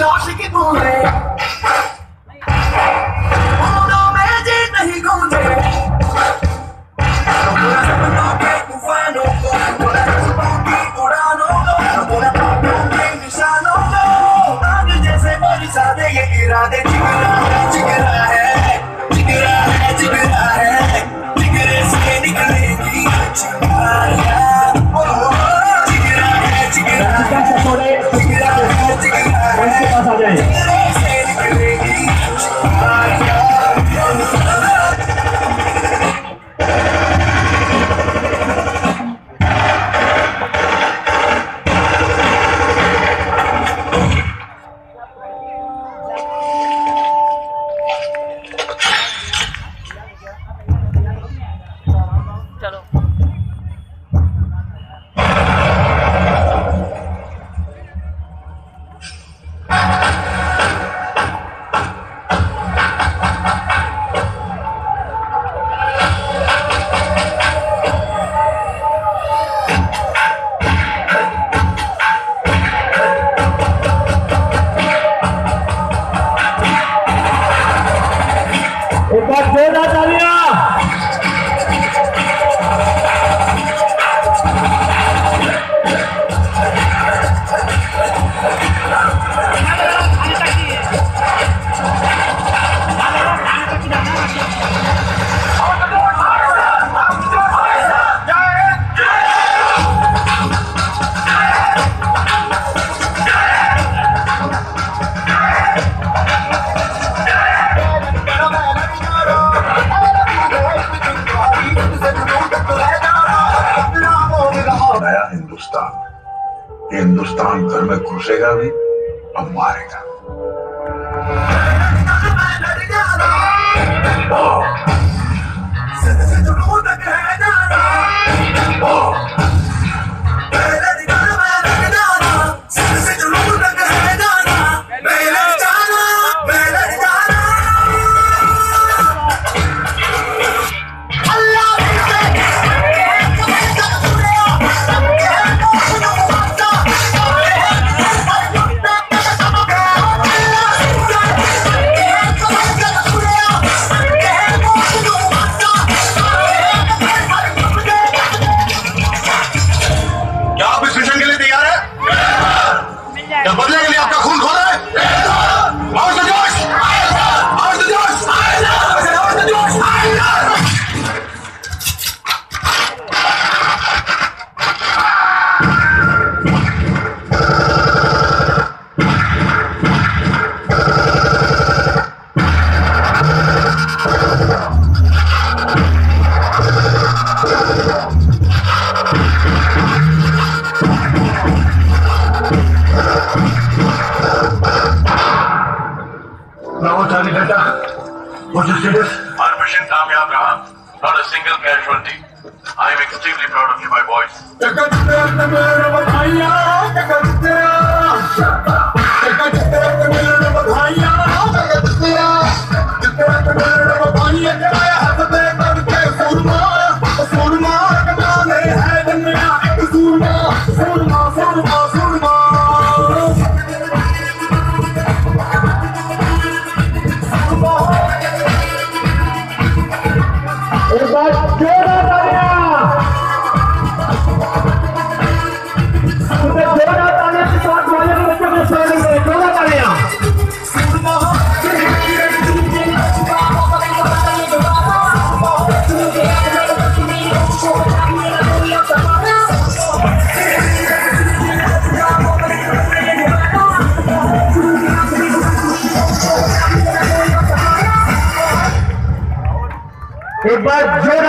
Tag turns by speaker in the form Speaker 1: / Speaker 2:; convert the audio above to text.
Speaker 1: आशिक तू है, उड़ो में जी नहीं गूंजे, पूरा सपनों के तूफानों को, पूरा जज्बों की उड़ानों को, पूरा ख्वाबों के निशानों को, आग जैसे बरसा दे ये इरादे। जिगरा है, जिगरा है, जिगरा है, जिगरा है, जिगरे से निकलेगी चिंगारियां। जिगरा है, जिगरा है, जिगरा है, जिगरा है, जिगरे से निकलेगी चिंगारियां।
Speaker 2: चलो
Speaker 3: एक बार जोरदार तालियां।
Speaker 4: नया हिंदुस्तान, ये हिंदुस्तान घर में घुसेगा भी और मारेगा। बदले के लिए आपका खून खोला है। और से जोश, और से जोश, और से जोश।
Speaker 5: Charlie Delta, what's your status?
Speaker 4: Our mission कामयाब रहा. Not a single casualty. I am extremely proud of you, my boys.
Speaker 3: एक बार जोर